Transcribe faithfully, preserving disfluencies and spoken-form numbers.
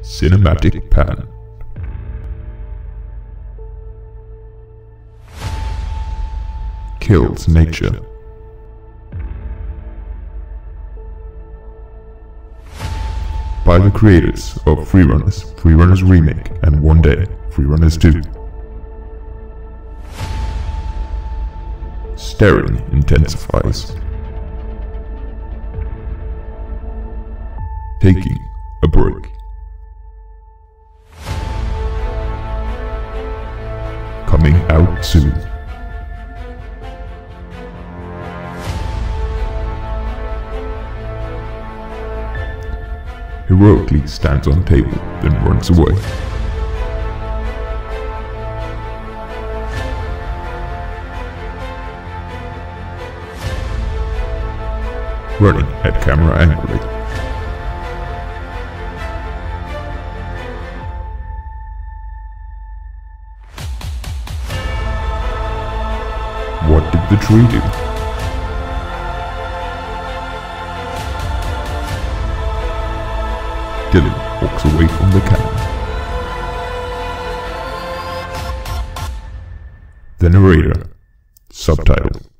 Cinematic Pan. Kills nature. By the creators of Freerunners, Freerunners Remake, and one day, Freerunners two. Staring intensifies. Taking a break. Coming out soon. Heroically stands on table, then runs away. Running at camera angrily. What did the tree do? Dylan walks away from the cannon. The narrator. Subtitle.